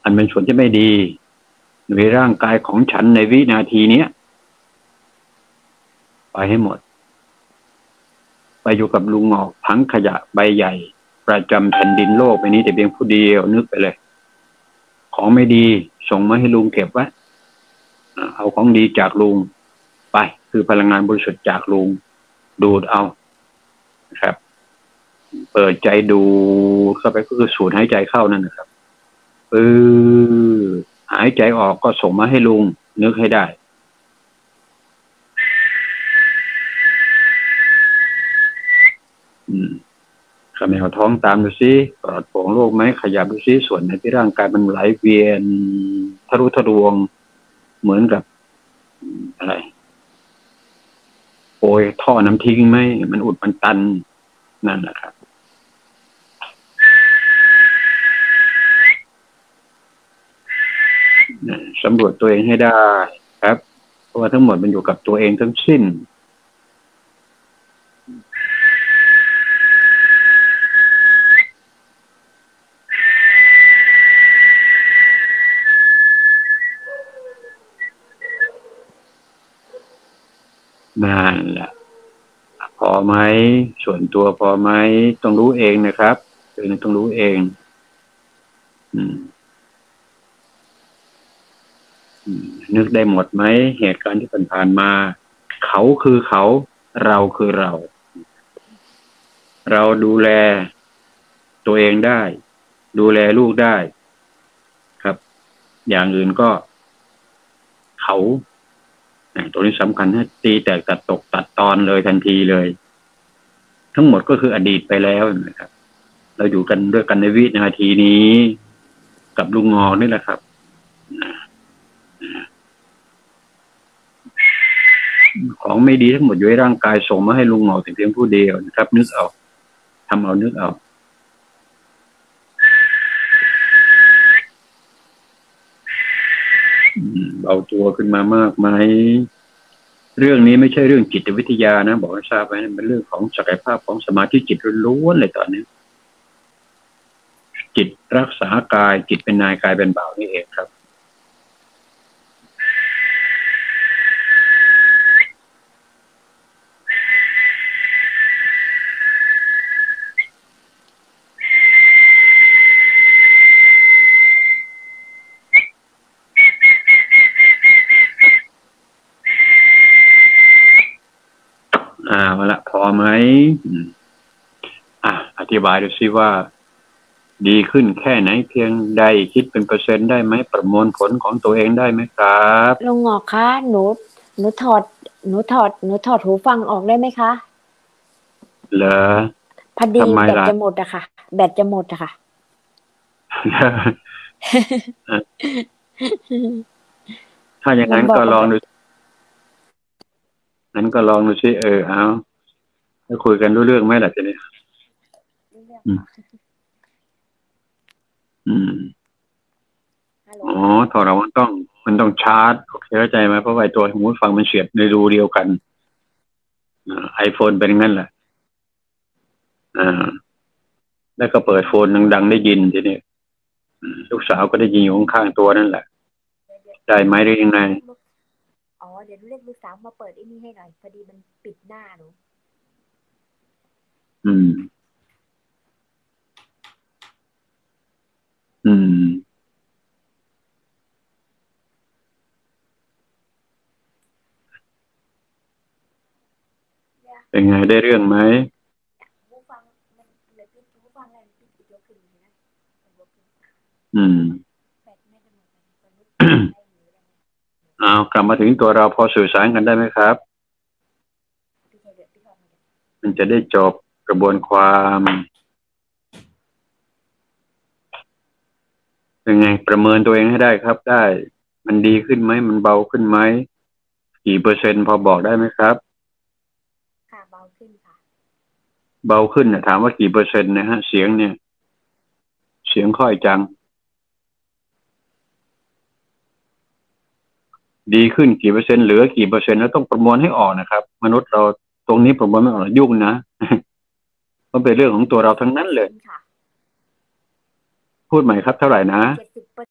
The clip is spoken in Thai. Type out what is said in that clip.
อันเป็นส่วนที่ไม่ดีในร่างกายของฉันในวินาทีเนี้ยไปให้หมดไปอยู่กับลุงหงอกทั้งขยะใบใหญ่ประจำแผ่นดินโลกไปนี้แต่เพียงผู้เดียวนึกไปเลยของไม่ดีส่งมาให้ลุงเก็บไว้เอาของดีจากลุงไปคือพลังงานบริสุทธิ์จากลุงดูดเอานะครับเปิดใจดูเข้าไปก็คือสูดหายใจเข้านั่นนะครับหายใจออกก็ส่งมาให้ลุงนึกให้ได้ขมวท้องตามดูซิปลอดโปร่งโล่งไหมขยับดูซิส่วนไหนที่ร่างกายมันไหลเวียนทะลุทะลวงเหมือนกับอะไรโอยท่อน้ำทิ้งไหมมันอุดมันตันนั่นแหละครับสำรวจตัวเองให้ได้ครับเพราะว่าทั้งหมดมันอยู่กับตัวเองทั้งสิ้นนั่นแหละพอไหมส่วนตัวพอไหมต้องรู้เองนะครับต้องรู้เองนึกได้หมดไหมเหตุการณ์ที่ผ่านมาเขาคือเขาเราคือเราเราดูแลตัวเองได้ดูแลลูกได้ครับอย่างอื่นก็เขาตัวนี้สำคัญให้ตีแตกตัดตกตัดตอนเลยทันทีเลยทั้งหมดก็คืออดีตไปแล้วนะครับเราอยู่กันด้วยกันในวินาทีนี้กับลุงงอนี่แหละครับของไม่ดีทั้งหมดอยู่ในร่างกายส่งมาให้ลุงงอแต่เพียงผู้เดียวนะครับนึกเอาทำเอานึกเอาเบาตัวขึ้นมามากไหมเรื่องนี้ไม่ใช่เรื่องจิตวิทยานะบอกให้ทราบไว้เป็นเรื่องของศักยภาพของสมาธิจิตล้วนๆเลยตอนนี้จิตรักษากายจิตเป็นนายกายเป็นบ่าวนี่เองครับมาละพอไหมอธิบายดูซิว่าดีขึ้นแค่ไหนเพียงใดคิดเป็นเปอร์เซ็นต์ได้ไหมประมวลผลของตัวเองได้ไหมครับลุงหงอกคะหนูถอดหูฟังออกได้ไหมคะเหรอพอดีแบตจะหมดอะค่ะแบตจะหมดอะค่ะถ้าอย่างนั้นก็ลองดูนั้นก็ลองดูซิเอาจะคุยกันรู้เรื่องไหมล่ะทีนี้อ๋อถอดเรามันต้องชาร์จโอเคเข้าใจไหมเพราะว่าตัวหูฟังมันเสียบในรูเดียวกันiPhone เป็นงั้นแหละแล้วก็เปิดโฟนดังๆได้ยินทีนี้ลูกสาวก็ได้ยินอยู่ข้างๆตัวนั่นแหละได้ไหมหรือยังไงอ๋อเดี๋ยวเรียกลูกสาวมาเปิดไอ้นี่ให้หน่อยพอดีมันปิดหน้าหนูเป็นไงได้เรื่องไหมเอากลับมาถึงตัวเราพอสื่อสารกันได้ไหมครับมันจะได้จบกระบวนความเป็นไงประเมินตัวเองให้ได้ครับได้มันดีขึ้นไหมมันเบาขึ้นไหมกี่เปอร์เซ็นต์พอบอกได้ไหมครับค่ะเบาขึ้นค่ะเบาขึ้นถามว่ากี่เปอร์เซ็นต์นะฮะเสียงเนี่ยเสียงค่อยจังดีขึ้นกี่เปอร์เซ็นต์เหลือกี่เปอร์เซ็นต์แล้วต้องประมวลให้ออกนะครับมนุษย์เราตรงนี้ประมวลไม่ออกยุ่งนะมันเป็นเรื่องของตัวเราทั้งนั้นเลยพูดใหม่ครับเท่าไหร่นะ